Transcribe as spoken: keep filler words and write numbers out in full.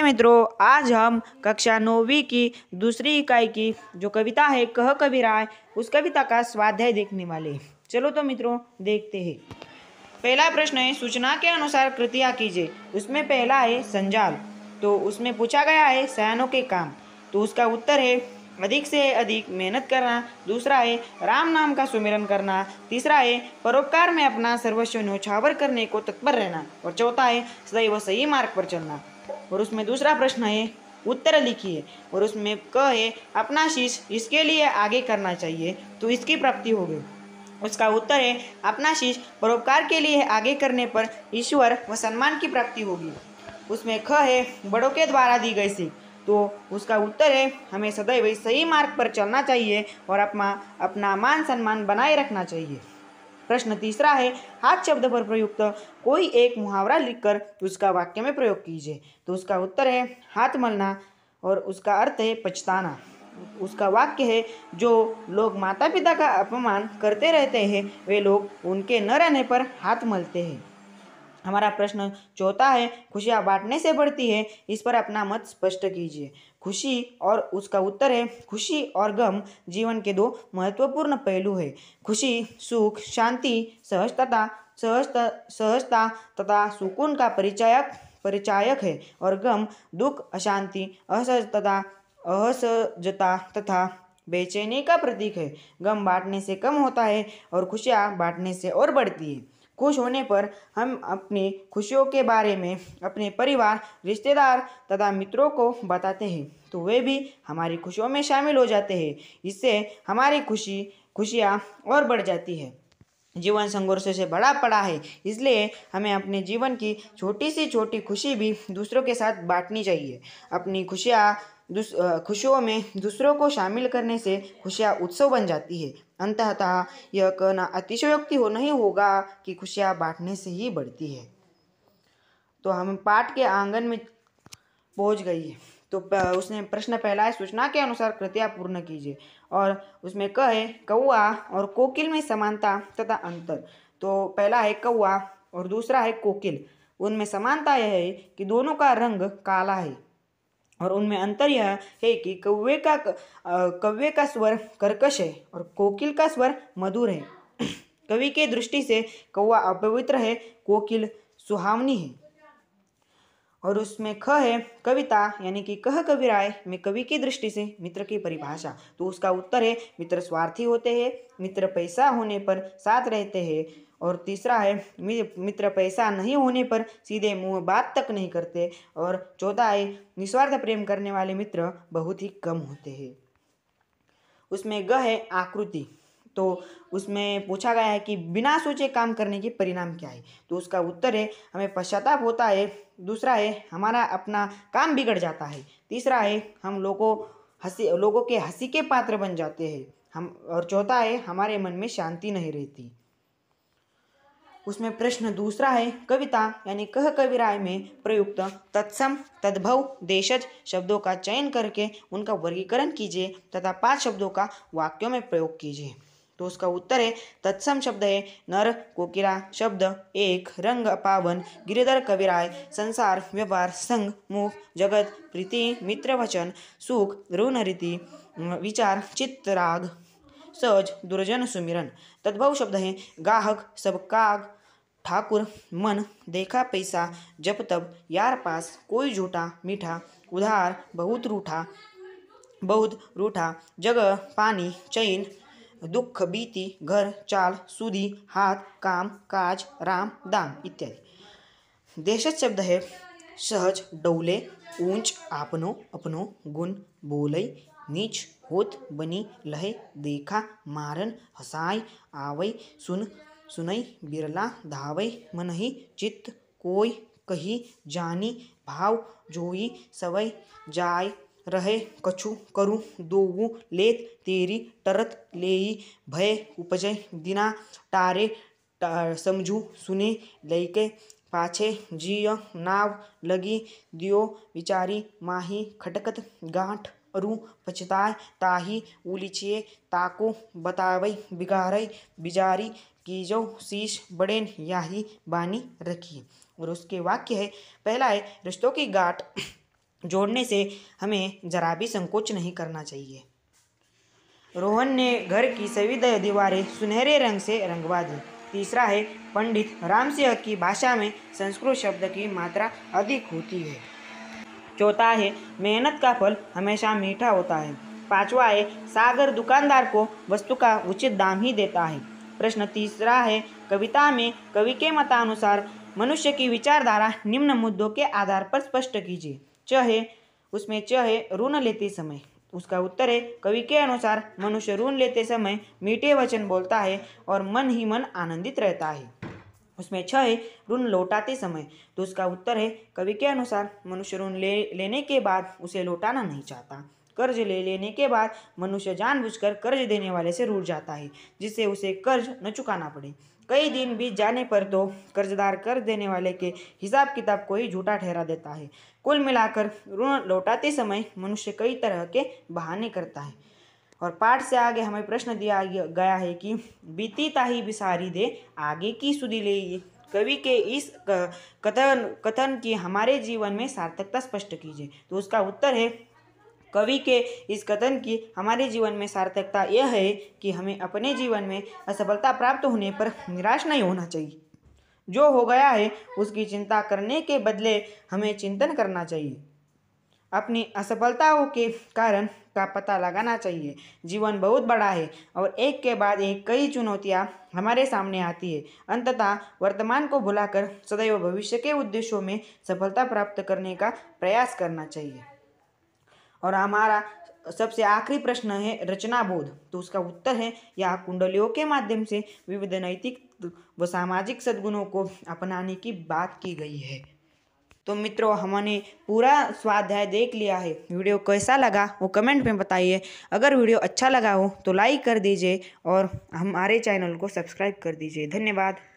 मित्रों, आज हम कक्षा नौवीं की दूसरी इकाई की जो कविता है कह कबीराय, उस कविता का स्वाध्याय देखने वाले हैं। चलो तो मित्रों देखते हैं। पहला प्रश्न है, सूचना के अनुसार कृतियाँ कीजिए। उसमें पहला है संजाल, तो उसमें पूछा गया है सयानों के काम, तो उसका उत्तर है अधिक से अधिक मेहनत करना। दूसरा है राम नाम का सुमिरन करना। तीसरा है परोपकार में अपना सर्वस्व न्यौछावर करने को तत्पर रहना। और चौथा है सदैव सही मार्ग पर चलना। और उसमें दूसरा प्रश्न है उत्तर लिखिए, और उसमें क है अपना शीश इसके लिए आगे करना चाहिए तो इसकी प्राप्ति होगी। उसका उत्तर है अपना शीश परोपकार के लिए आगे करने पर ईश्वर व सम्मान की प्राप्ति होगी। उसमें ख है बड़ों के द्वारा दी गई सीख, तो उसका उत्तर है हमें सदैव सही मार्ग पर चलना चाहिए और अपना अपना मान सम्मान बनाए रखना चाहिए। प्रश्न तीसरा है हाथ शब्द पर प्रयुक्त कोई एक मुहावरा लिखकर उसका वाक्य में प्रयोग कीजिए, तो उसका उत्तर है हाथ मलना, और उसका अर्थ है पछताना। उसका वाक्य है जो लोग माता पिता का अपमान करते रहते हैं वे लोग उनके न रहने पर हाथ मलते हैं। हमारा प्रश्न चौथा है खुशियाँ बांटने से बढ़ती है, इस पर अपना मत स्पष्ट कीजिए। खुशी, और उसका उत्तर है खुशी और गम जीवन के दो महत्वपूर्ण पहलू है। खुशी सुख, शांति, सहजता सहजता सहजता तथा सुकून का परिचायक परिचायक है, और गम दुख, अशांति, असहजता असहजता तथा बेचैनी का प्रतीक है। गम बांटने से कम होता है और खुशियाँ बांटने से और बढ़ती है। खुश होने पर हम अपनी खुशियों के बारे में अपने परिवार, रिश्तेदार तथा मित्रों को बताते हैं, तो वे भी हमारी खुशियों में शामिल हो जाते हैं। इससे हमारी खुशी खुशियाँ और बढ़ जाती है। जीवन संघर्षों से बड़ा पड़ा है, इसलिए हमें अपने जीवन की छोटी सी छोटी खुशी भी दूसरों के साथ बांटनी चाहिए। अपनी खुशियाँ दूस खुशियों में दूसरों को शामिल करने से खुशियाँ उत्सव बन जाती है। अंततः यह कहना अतिशयोक्ति हो नहीं होगा कि खुशियाँ बांटने से ही बढ़ती है। तो हम पाठ के आंगन में पहुंच गई है। तो उसने प्रश्न पहला है सूचना के अनुसार कृतियाँ पूर्ण कीजिए, और उसमें क है कौआ और कोकिल में समानता तथा अंतर। तो पहला है कौआ और दूसरा है कोकिल। उनमें समानता यह है कि दोनों का रंग काला है, और उनमें अंतर यह है कि कौवे का कौवे का स्वर कर्कश है और कोकिल का स्वर मधुर है। कवि के दृष्टि से कौवा अपवित्र है, कोकिल सुहावनी है। और उसमें ख है कविता यानी कि कह कबीराय में कवि की दृष्टि से मित्र की परिभाषा, तो उसका उत्तर है मित्र स्वार्थी होते हैं, मित्र पैसा होने पर साथ रहते हैं। और तीसरा है मित्र पैसा नहीं होने पर सीधे मुंह बात तक नहीं करते। और चौथा है निस्वार्थ प्रेम करने वाले मित्र बहुत ही कम होते हैं। उसमें ग है आकृति, तो उसमें पूछा गया है कि बिना सोचे काम करने के परिणाम क्या है, तो उसका उत्तर है हमें पश्चाताप होता है। दूसरा है हमारा अपना काम बिगड़ जाता है। तीसरा है हम लोगों हंसी लोगों के हंसी के पात्र बन जाते हैं हम। और चौथा है हमारे मन में शांति नहीं रहती। उसमें प्रश्न दूसरा है कविता यानी कह कबीराय में प्रयुक्त तत्सम, तद्भव, देशज शब्दों का चयन करके उनका वर्गीकरण कीजिए तथा पांच शब्दों का वाक्यों में प्रयोग कीजिए। तो उसका उत्तर है तत्सम शब्द है नर, कोकिला शब्द एक, रंग पावन, गिरिधर कबीराय, संसार, व्यवहार, संग, मुख, जगत, प्रीति, मित्र, वचन, सुख, ऋण, रीति, विचार, चित्त, राग, सहज, दुर्जन, सुमिरन। तद्भव शब्द है गाहक, सब, काग, ठाकुर, मन, देखा, पैसा, जब तब, यार पास, कोई झूठा, मीठा, उधार, बहुत रूठा बहुत रूठा, जगह, पानी, चैन, दुख, बीती, घर, चाल, सूदी, हाथ, काम, काज, राम, दाम इत्यादि। देशज शब्द है सहज, डौले, ऊंच, आपनो, अपनो, गुण, बोलई, नीच, होत, बनी, लहे, देखा, मारन, हसाई, आवई, सुन, सुनई, बिरला, धावई, मनहि, चित्त, कोई, कही, जानी, भाव, जोई, सवई, जाय, रहे, कछु, करूँ, दोऊ, लेत, तेरी, टरत, लेई, भय, उपजय, दिना, टारे, समझू, सुने, लैके, पाछे, जिय, नाव, लगी, दियो, विचारी, माही, खटकत, गांठ, अरु, पछताय, ताही, उलिचिए, ताको, बतावई, बिगाड़ई, बिजारी, कीजो, शीश, बड़ेन, याही, बानी, रखी। और उसके वाक्य है पहला है रिश्तों की गांठ जोड़ने से हमें जरा भी संकोच नहीं करना चाहिए। रोहन ने घर की सभी दीवारें सुनहरे रंग से रंगवा दी। तीसरा है पंडित राम सिंह की भाषा में संस्कृत शब्द की मात्रा अधिक होती है। चौथा है मेहनत का फल हमेशा मीठा होता है। पांचवा है सागर दुकानदार को वस्तु का उचित दाम ही देता है। प्रश्न तीसरा है कविता में कवि के मतानुसार मनुष्य की विचारधारा निम्न मुद्दों के आधार पर स्पष्ट कीजिए। च है उसमें च है ऋण लेते समय, उसका उत्तर है कवि के अनुसार मनुष्य ऋण लेते समय मीठे वचन बोलता है और मन ही मन आनंदित रहता है। उसमें छ है ऋण लौटाते समय, तो उसका उत्तर है कवि के अनुसार मनुष्य ऋण ले लेने के बाद उसे लौटाना नहीं चाहता। कर्ज ले लेने के बाद मनुष्य जानबूझकर कर्ज देने वाले से रूठ जाता है जिससे उसे कर्ज न चुकाना पड़े। कई दिन बीत जाने पर तो कर्जदार कर्ज देने वाले के हिसाब किताब को ही झूठा ठहरा देता है। कुल मिलाकर ऋण लौटाते समय मनुष्य कई तरह के बहाने करता है। और पाठ से आगे हमें प्रश्न दिया गया है कि बीती ताही बिसारी दे आगे की सुधी ले। कवि के इस कथन कथन की हमारे जीवन में सार्थकता स्पष्ट कीजिए। तो उसका उत्तर है कवि के इस कथन की हमारे जीवन में सार्थकता यह है कि हमें अपने जीवन में असफलता प्राप्त होने पर निराश नहीं होना चाहिए। जो हो गया है उसकी चिंता करने के बदले हमें चिंतन करना चाहिए। अपनी असफलताओं के कारण का पता लगाना चाहिए। जीवन बहुत बड़ा है और एक के बाद एक कई चुनौतियां हमारे सामने आती है। अंततः वर्तमान को भुलाकर सदैव भविष्य के उद्देश्यों में सफलता प्राप्त करने का प्रयास करना चाहिए। और हमारा सबसे आखिरी प्रश्न है रचना बोध। तो उसका उत्तर है यहाँ कुंडलियों के माध्यम से विविध नैतिक व सामाजिक सद्गुणों को अपनाने की बात की गई है। तो मित्रों हमने पूरा स्वाध्याय देख लिया है। वीडियो कैसा लगा वो कमेंट में बताइए। अगर वीडियो अच्छा लगा हो तो लाइक कर दीजिए और हमारे चैनल को सब्सक्राइब कर दीजिए। धन्यवाद।